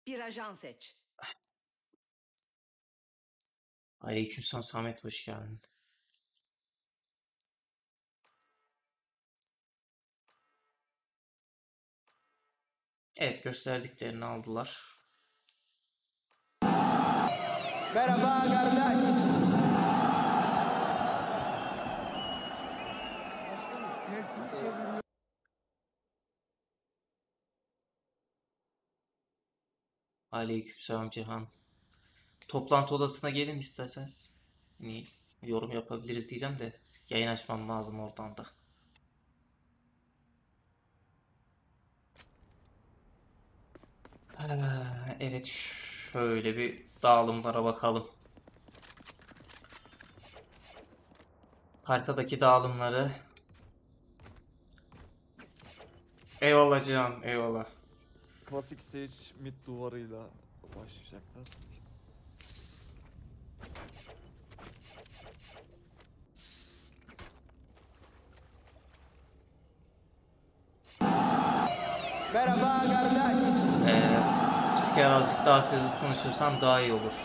Bir ajan seç. Aleykümselam Samet, hoş geldin. Evet, gösterdiklerini aldılar. Merhaba kardeş. Aleykümselam Cihan. Toplantı odasına gelin isterseniz. Hani yorum yapabiliriz diyeceğim de yayın açmam lazım oradan da. Evet, şöyle bir dağılımlara bakalım. Haritadaki dağılımları. Eyvallah Cihan, eyvallah. Klasik Sage mid duvarıyla başlayacaktı. Merhaba kardeş. Spiker azıcık daha sessiz konuşursan daha iyi olur.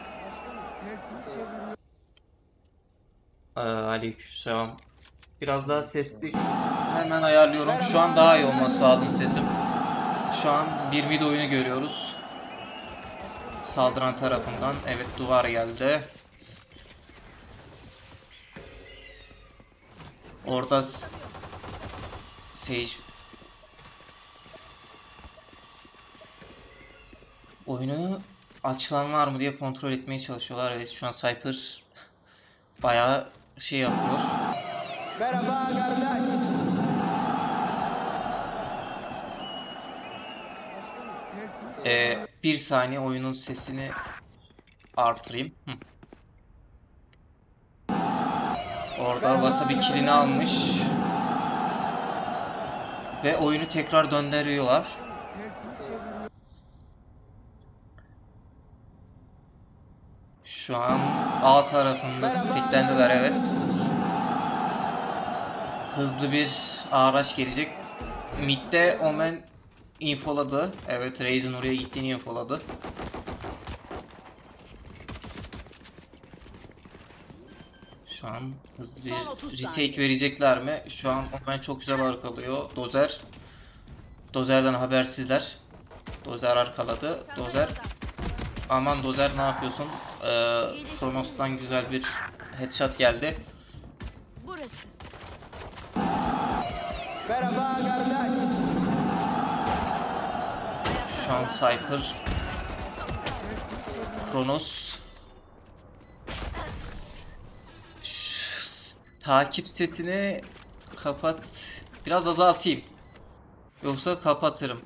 Aleykümselam. Biraz daha sesli. Hemen ayarlıyorum. Şu an daha iyi olması lazım sesim. Şu an bir mid oyunu görüyoruz. Saldıran tarafından. Evet, duvar geldi. Orada Sage oyunu açılan var mı diye kontrol etmeye çalışıyorlar. Evet, şu an Cypher bayağı şey yapıyor. Merhaba kardeş. Bir saniye, oyunun sesini artırayım. Orada Wasabi killini almış. Ve oyunu tekrar döndürüyorlar. Şu an A tarafında steklendiler, evet. Hızlı bir araç gelecek. Mid'de Omen infoladı. Evet, Raze'in oraya gittiğini infoladı. Şu an hızlı bir retake verecekler mi? Şu an Omen çok güzel arkalıyor. Dozer. Dozer'den habersizler. Dozer arkaladı. Dozer. Aman Dozer, ne yapıyorsun? Kronos'tan güzel bir headshot geldi. Burası. Merhaba kardeş. Şu an Cypher, Kronos. Takip sesini kapat. Biraz azaltayım. Yoksa kapatırım.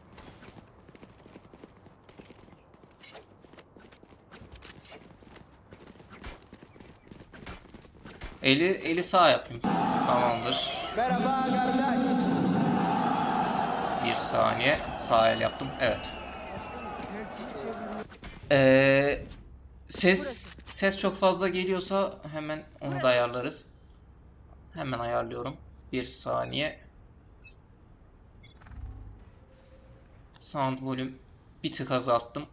Eli sağ yapayım. Tamamdır. Merhaba kardeş. Bir saniye. Sağ el yaptım. Evet. Ses çok fazla geliyorsa hemen onu da ayarlarız. Hemen ayarlıyorum. Bir saniye. Sound volume bir tık azalttım.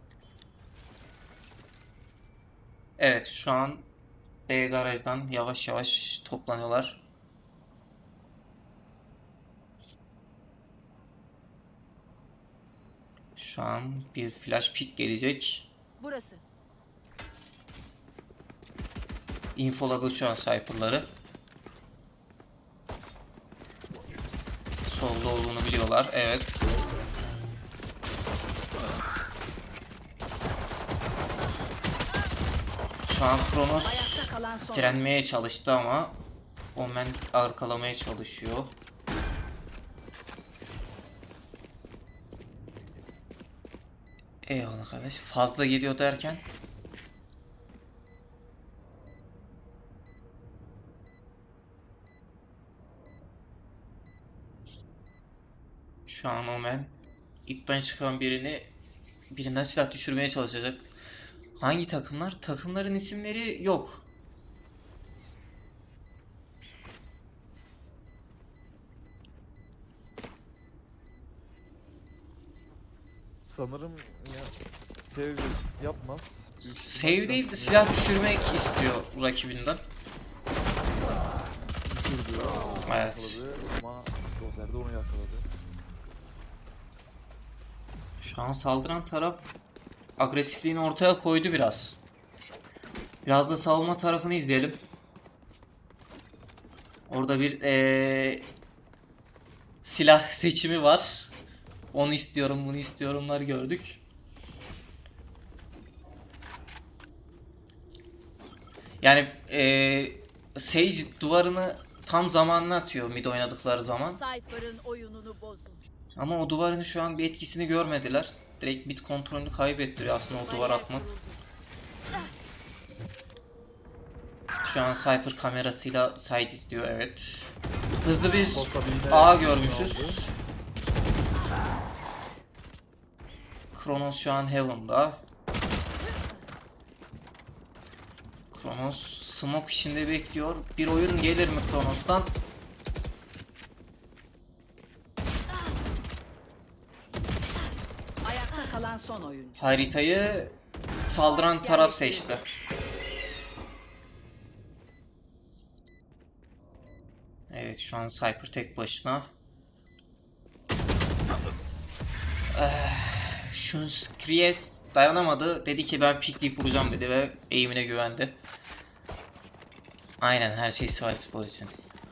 Evet, şu an B garajdan yavaş yavaş toplanıyorlar. Şu an bir flash pick gelecek. Burası. Infoladı şu an Cypher'ları. Solda olduğunu biliyorlar. Evet. Şu an Kronos direnmeye çalıştı ama Omen arkalamaya çalışıyor. Eyvallah kardeş. Fazla geliyor derken. Şu an Omen ipten çıkan birinden silah düşürmeye çalışacak. Hangi takımlar? Takımların isimleri yok. Sanırım ya save yapmaz. Save değil de silah düşürmek istiyor rakibinden. Düşürdü. Evet. Yakaladı ama Dozer de onu yakaladı. Şu an saldıran taraf agresifliğini ortaya koydu biraz. Biraz da savunma tarafını izleyelim. Orada bir silah seçimi var. Onu istiyorum, bunu istiyorumlar gördük. Yani Sage duvarını tam zamanına atıyor mid oynadıkları zaman. Cypher'ın oyununu bozun. Ama o duvarın şu an bir etkisini görmediler. Direkt mid kontrolünü kaybettiriyor aslında o duvar atmak. Şu an Cypher kamerasıyla side istiyor, evet. Hızlı bir A görmüşüz. Kronos şu an Heaven'da. Kronos smoke içinde bekliyor. Bir oyun gelir mi Kronos'tan? Ayakta kalan son oyuncu. Haritayı saldıran taraf seçti. Evet, şu an Cypher tek başına. Şu Skries dayanamadı. Dedi ki ben pikleyip vuracağım dedi ve eğimine güvendi. Aynen, her şey Sivasspor için.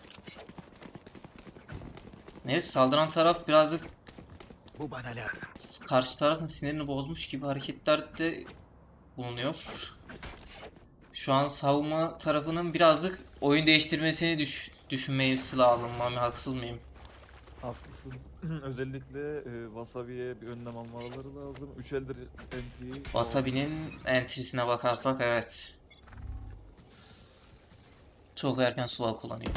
Evet, saldıran taraf birazcık Bu bana lazım. karşı tarafın sinirini bozmuş gibi hareketlerde bulunuyor. Şu an savunma tarafının birazcık oyun değiştirmesini düşünmesi lazım. Mami, haksız mıyım? Haklısın. Özellikle Wasabi'ye bir önlem almaları lazım. 3 eldir entry'yi. Wasabi'nin entrisine bakarsak evet. Çok erken slow kullanıyor.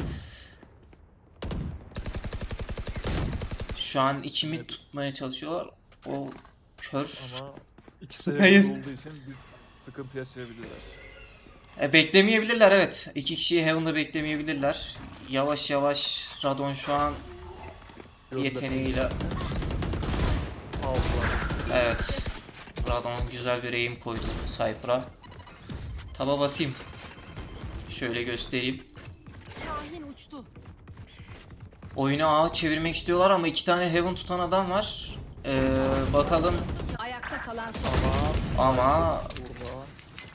Şu an ikimi tutmaya çalışıyor. O kör. Ama ikisi Hayır. Heaven'da olduğu için bir sıkıntı yaşayabilirler. Beklemeyebilirler, evet. İki kişiyi Heaven'da beklemeyebilirler. Yavaş yavaş Radon şu an yeteneğiyle. Allah. Evet. Radon güzel bir aim koydu Cypher'a. Taba basayım. Şöyle göstereyim. Şahin uçtu. Oyunu A çevirmek istiyorlar ama iki tane Heaven tutan adam var. Bakalım Ayakta kalan son oyuncu. ama Burada.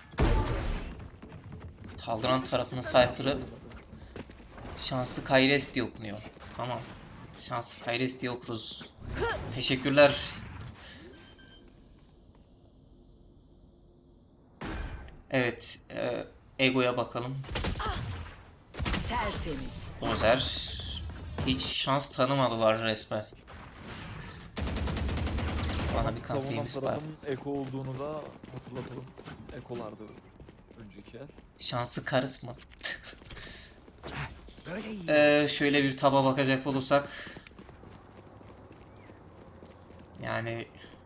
saldıran tarafının Cypher'ı şanslı Kayres diye okunuyor. Tamam. Şanslı Kayres diye okuruz. Teşekkürler. Evet. Ego'ya bakalım. Tertemiz. Dozer. Hiç şans tanımadılar resmen. Bana bir Savunan kampiyemiz var. tarafın Eko olduğunu da hatırlatalım. Eko'lardı önceki el. Şansı karizma. Böyle iyi. Şöyle bir taba bakacak olursak. Yani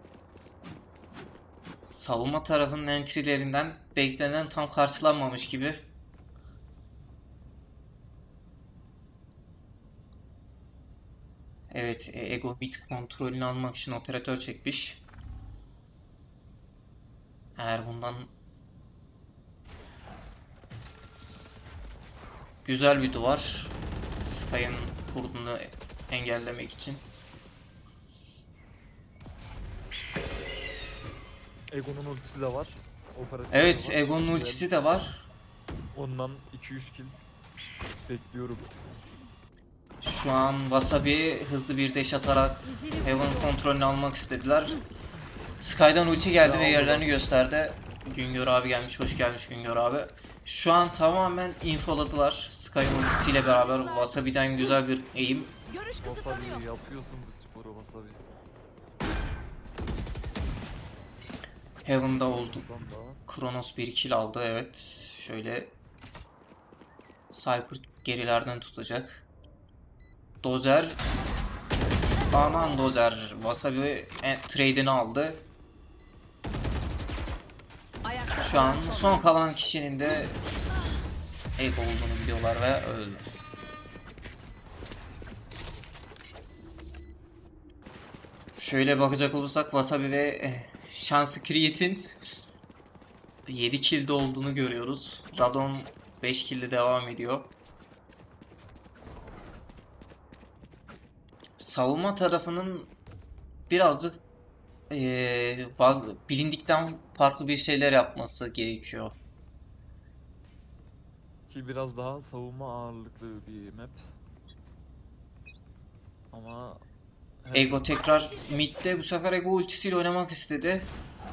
savunma tarafının entry'lerinden beklenen tam karşılanmamış gibi. Evet, Ego bit kontrolünü almak için operatör çekmiş. Eğer bundan güzel bir duvar, Sky'ın kurduğunu engellemek için. Ego'nun ultisi de var. Operatörü Evet, var. Ego'nun Güzel. ultisi de var. Ondan 2-3 kill bekliyorum. Şu an Wasabi hızlı bir dash atarak Heaven kontrolünü almak istediler. Sky'dan ulti geldi ve yerlerini gösterdi. Güngör abi gelmiş, hoş gelmiş Güngör abi. Şu an tamamen infoladılar. Sky'ın ultisiyle beraber Wasabi'den güzel bir eğim. Görüş kısıtlanıyor. Wasabi yapıyorsun bu sporu Wasabi. Heaven'da oldu. Son da. Kronos bir kill aldı, evet. Şöyle Cypher gerilerden tutacak. Dozer. Aman Dozer. Wasabi trade'ini aldı. Ayakta Şu an kalan son kalan kişinin de Ego olduğunu biliyorlar ve öldü. Şöyle bakacak olursak Wasabi ve şansı Kriyes'in 7 kill'de olduğunu görüyoruz. Radon 5 kill'de devam ediyor. Savunma tarafının birazcık bazı bilindikten farklı bir şeyler yapması gerekiyor. Ki biraz daha savunma ağırlıklı bir map. Ama Ego tekrar midde, bu sefer Ego ultisiyle oynamak istedi.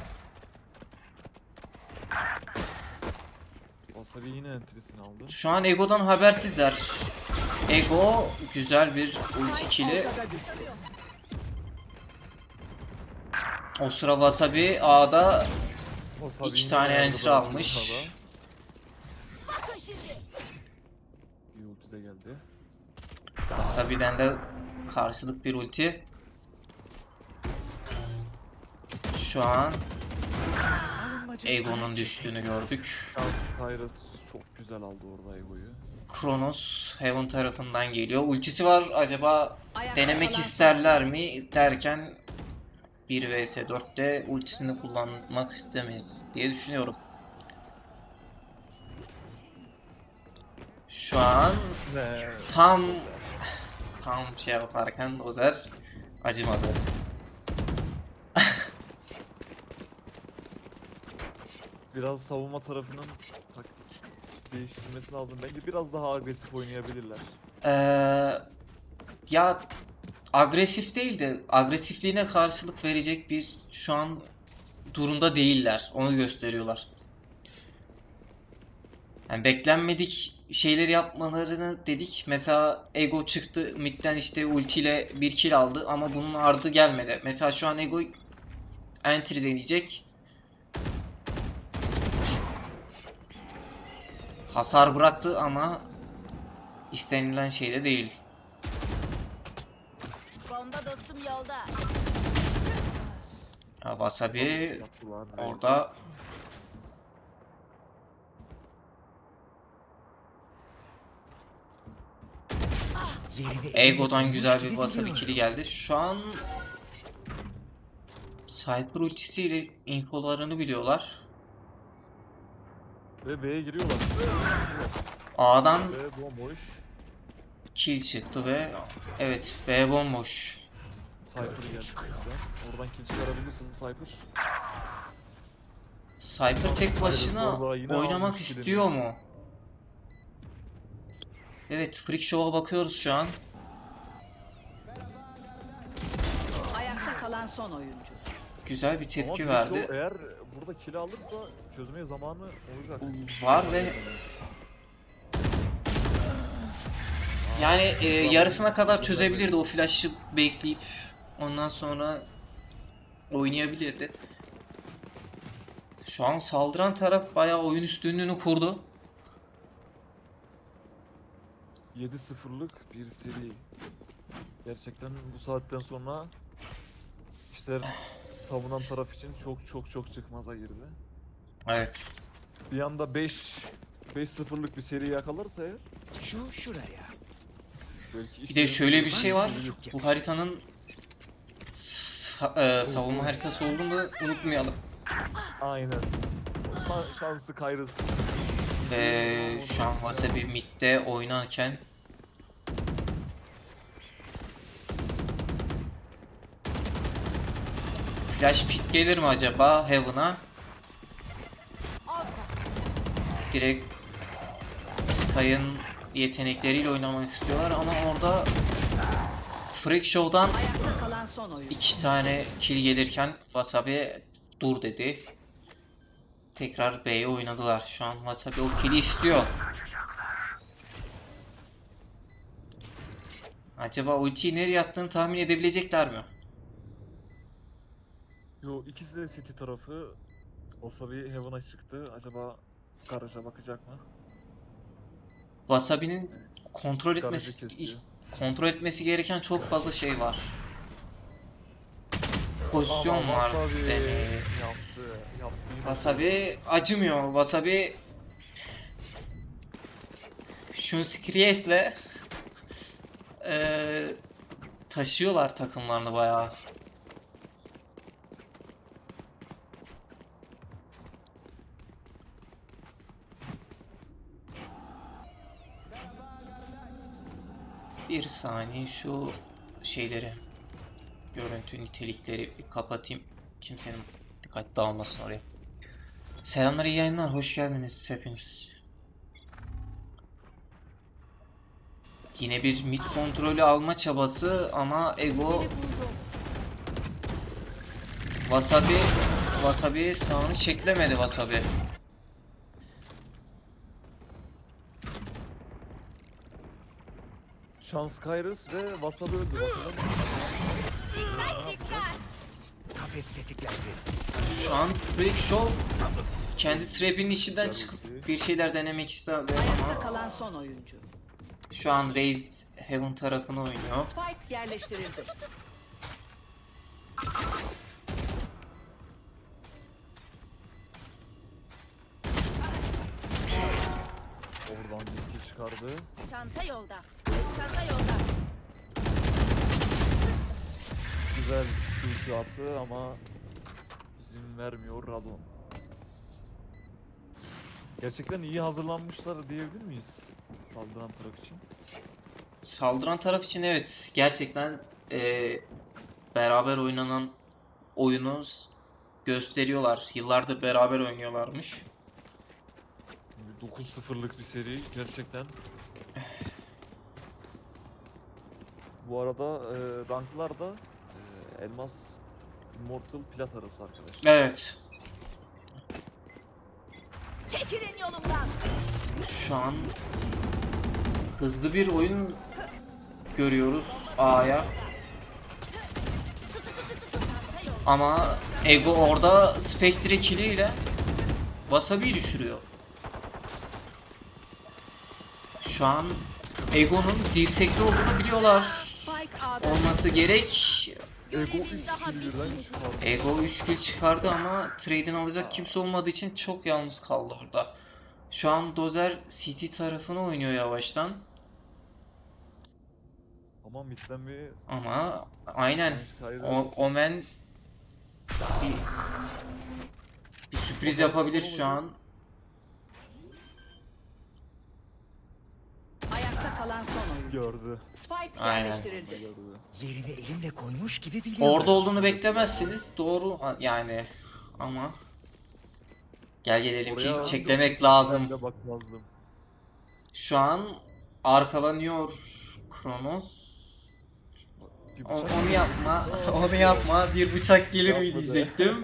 Wasabi yine entrisini aldı. Şu an Ego'dan habersizler. Ego güzel bir ulti kill'i. Ortada düştü. O sıra Wasabi A'da Wasabi 2 yine tane ayarda enter bıraktı almış. ortada. Bakın şimdi. Bir ulti de geldi. Wasabi'den de karşılık bir ulti. Şu an Ego'nun düştüğünü gördük. Kyrus çok güzel aldı orada Ego'yu. Kronos Heaven tarafından geliyor. Ultisi var. Acaba Ayakta denemek kalan isterler mi derken 1 vs 4'te ultisini kullanmak istemeyiz diye düşünüyorum. Şu an Ve tam şey yaparken Dozer acımadı. biraz savunma tarafının taktik değiştirmesi lazım. Bence biraz daha agresif oynayabilirler. Ya agresif değil de agresifliğine karşılık verecek bir şu an durumda değiller. Onu gösteriyorlar. Yani beklenmedik şeyleri yapmalarını dedik. Mesela Ego çıktı midden işte ultiyle bir kill aldı ama bunun ardı gelmedi. Mesela şu an Ego entry deneyecek. Hasar bıraktı ama istenilen şey de değil. Bomba dostum yolda. Ya Wasabi Yaptılar. orada Ego'dan güzel bir Wasabi kill'i geldi. Şu an Cypher ultisiyle infolarını biliyorlar. Ve B'ye giriyorlar. A'dan B bomboş. kill çıktı ve evet B bomboş. Cypher geldi sizden. Oradan kill çıkarabilirsin Cypher. Cypher tek başına Sonra yine oynamak almış istiyor mu? Evet, Freak Show'a bakıyoruz şu an. Ayakta kalan son oyuncu. Güzel bir Ama tepki Freak verdi. Show eğer burada kill alırsa çözmeye zamanı olacak. Var ve yani yarısına kadar çözebilirdi, o flash'ı bekleyip ondan sonra oynayabilirdi. Şu an saldıran taraf bayağı oyun üstünlüğünü kurdu. 7-0'lık bir seri. Gerçekten bu saatten sonra işler savunan taraf için çok çıkmaza girdi. Evet. Bir anda 5-0'lık bir seri yakalarsa eğer Şu şuraya. belki Bir de şöyle bir şey var. Çok Bu haritanın savunma haritası olduğunu da unutmayalım. aynen. Şansı Kyrus. Ve şu an Wasabi midde oynarken flash pick gelir mi acaba Heaven'a? Direkt Sky'ın yetenekleriyle oynamak istiyorlar ama orada Freak Show'dan Ayakta kalan son oyuncu. 2 tane kill gelirken Wasabi dur dedi. Tekrar B'ye oynadılar. Şu an Wasabi o kill'i istiyor. Acaba ultiyi nereye attığını tahmin edebilecekler mi? Yo, ikisi de City tarafı. Wasabi Heaven'a çıktı. Acaba garaja bakacak mı? Wasabi'nin Garajı kesiyor. kontrol etmesi gereken çok fazla şey var. Pozisyon Ama var. Wasabi Demeyi. yaptı. Yine. Wasabi acımıyor. Wasabi Shunskries'le taşıyorlar takımlarını bayağı. Bir saniye şu şeyleri, görüntü nitelikleri bir kapatayım. Kimsenin dikkat dağılmasın oraya. Selamlar, iyi yayınlar. Hoş geldiniz hepiniz. Yine bir mid kontrolü alma çabası ama Ego Wasabi sağını çeklemedi Wasabi. Şans Kyrus ve Wasabi öldü. Bakalım. Kafes tetiklendi. Şu an Freak Show kendi trap'inin içinden çıkıp bir şeyler denemek istedi Ayakta ama kalan son oyuncu. şu an Raze Heaven tarafını oynuyor. Spike yerleştirildi. Oradan bir kill çıkardı. Çanta yolda. Çanta yolda. Güzel Q attı ama izin vermiyor Radon. Gerçekten iyi hazırlanmışlar diyebilir miyiz saldıran taraf için? Saldıran taraf için evet, gerçekten beraber oynanan oyunu gösteriyorlar. Yıllardır beraber oynuyorlarmış. 9-0'lık bir seri gerçekten. Bu arada ranklar da Elmas Immortal Plat arası arkadaşlar. Evet. Çekilin yolumdan. Şu an hızlı bir oyun görüyoruz A'ya. Ama Ego orada Spectre kill'iyle Wasabi'yi düşürüyor. Şu an Ego'nun dirsekte olduğunu biliyorlar. Spike A'da. Olması gerek. Ego 3 kill birden çıkardı. Ego 3 kill çıkardı ama trade'ini alacak kimse olmadığı için çok yalnız kaldı burada. Şu an Dozer CT tarafını oynuyor yavaştan. Ama midden bir Ama aynen Kyrus. Omen bir sürpriz yapabilir şu an. Ayakta kalan son oyuncu. gördü. Spike Aynen. yerleştirildi. Gördü. Yerini elimle koymuş gibi biliyorum. Orada olduğunu beklemezsiniz. Doğru yani ama gel gelelim ki Oraya çeklemek lazım. Ben de bakmazdım. Şu an arkalanıyor Kronos. Bir bıçak Onu yapma, onu yapma. Bir bıçak gelir mi Yapmadı. diyecektim.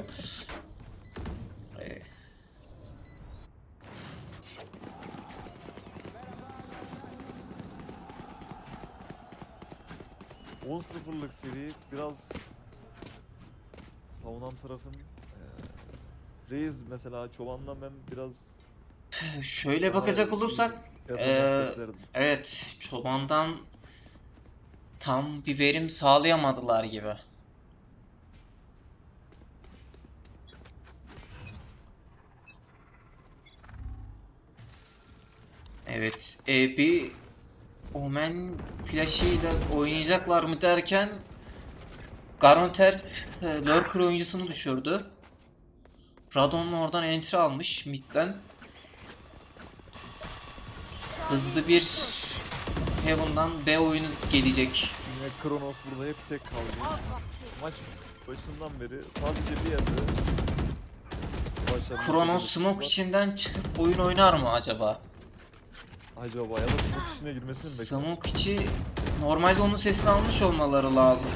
10-0'lık seri biraz savunan tarafın Reis mesela Çoban'dan ben biraz Şöyle bakacak olursak, performans beklerdim. evet, Çoban'dan tam bir verim sağlayamadılar gibi. Evet, bir Omen flash'ıyla oynayacaklar mı derken Garonter Lurker oyuncusunu düşürdü. Radon oradan entry almış midden. Hızlı bir Heaven'dan B oyunu gelecek. Yine Kronos burada hep tek kaldı. Maç başından beri sadece bir yerde başarılı Kronos şekilde smoke tuttular. içinden çıkıp oyun oynar mı acaba? Acaba ya da smoke içine girmesini mi bekliyor? Smoke içi normalde onun sesini almış olmaları lazım.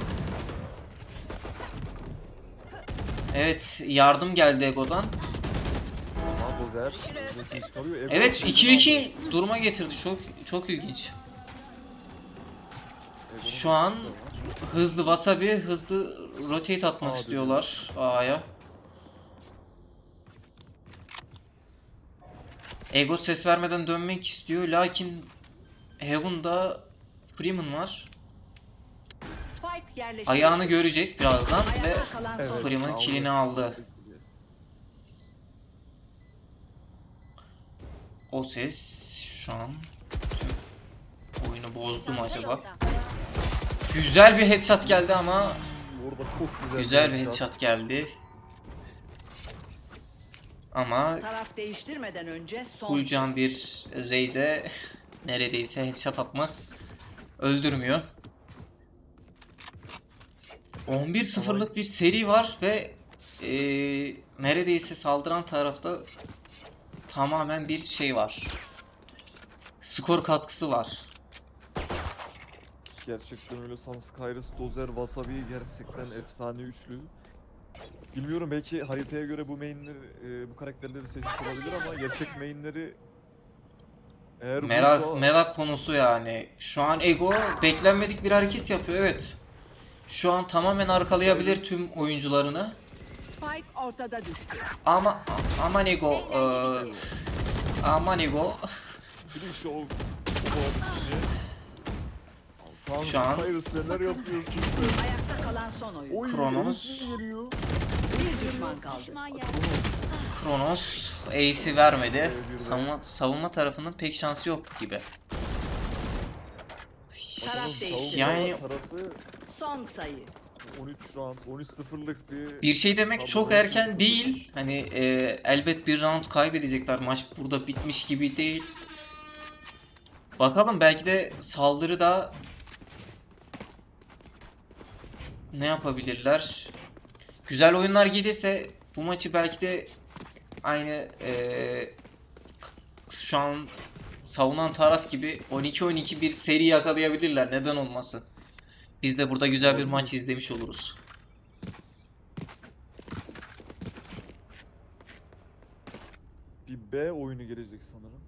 Evet, yardım geldi Ego'dan. Ama Dozer buradaki iş kalıyor. Ego Evet, şeyden 2-2 aldı. duruma getirdi. Çok ilginç. Ego'nun Şu an ultisi de var. hızlı Wasabi, hızlı rotate atmak Aa, istiyorlar A'ya. Ego ses vermeden dönmek istiyor, lakin Heaven'da Freeman var. Spike yerleştirildi. Ayağını görecek birazdan ve Ayakta kalan son Evet, oyuncu. Freeman sağ olun. killini aldı. O ses şu an tüm oyunu bozdu mu Çanta acaba? yolda. Güzel bir headshot geldi ama Orada çok güzel bir headshot geldi. Ama Taraf değiştirmeden önce son. Coolcan bir Raze'e neredeyse headshot atmak Öldürmüyor. 11-0'lık bir seri var ve neredeyse saldıran tarafta tamamen bir şey var. Skor katkısı var. Gerçekten öyle. Sanskyrus, Dozer, Wasabi gerçekten efsane üçlü. Bilmiyorum, belki haritaya göre bu mainleri, bu karakterleri seçmiş olabilir ama gerçek mainleri eğer buysa... Merak konusu yani. Şu an Ego beklenmedik bir hareket yapıyor, evet. Şu an tamamen arkalayabilir tüm oyuncularını. Spike ortada düştü. Ama aman Ego, aman Ego. Film show. Şu an- Sanskyrus neler yapıyorsun sen? Ayakta kalan son oyuncu. Oy, Kronos. Enes mi geliyor? Bir düşman kaldı. Kronos ace'i vermedi. Evet, bir de. Savunma tarafının pek şansı yok gibi. Taraf Bakalım, değişti. savunma Yani- tarafı Son sayı. 13 round, 13-0'lık Bir şey demek Tabii, çok doğru erken söylüyorsun. değil. Hani elbet bir round kaybedecekler. Maç burada bitmiş gibi değil. Bakalım, belki de saldırıda ne yapabilirler? Güzel oyunlar gelirse bu maçı belki de aynı şu an savunan taraf gibi 12-12 bir seri yakalayabilirler. Neden olmasın? Biz de burada güzel bir maç izlemiş oluruz. bir B oyunu gelecek sanırım.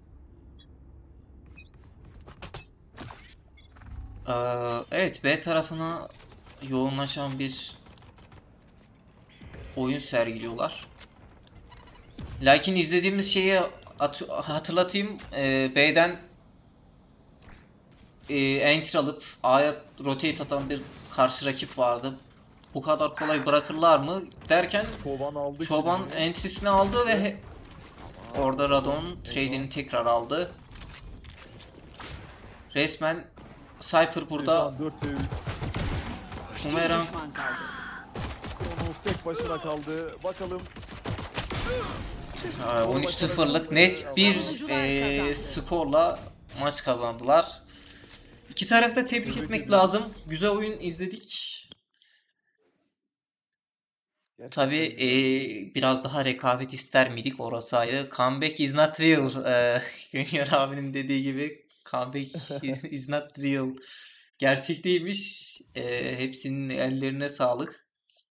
Evet, B tarafına yoğunlaşan bir oyun sergiliyorlar. Lakin izlediğimiz şeyi hatırlatayım. B'den enter alıp A'ya rotate atan bir karşı rakip vardı. Bu kadar kolay bırakırlar mı derken Çoban aldı. Çoban kilini. entrisini aldı ve orada Radon trade'ini tekrar aldı. Resmen Cypher burada 4 ve 3. Bir Bumerang düşman kaldı. Kronos tek başına kaldı. Bakalım. 13-0'lık net bir Savunucular kazandı. skorla maç kazandılar. İki tarafta tebrik Tebrik etmek ediyorum. lazım. Güzel oyun izledik. Gerçekten Tabii güzel. biraz daha rekabet ister miydik, orası ayrı. Comeback is not real. Güngör abinin dediği gibi comeback is not real. Gerçek değilmiş. Hepsinin ellerine sağlık.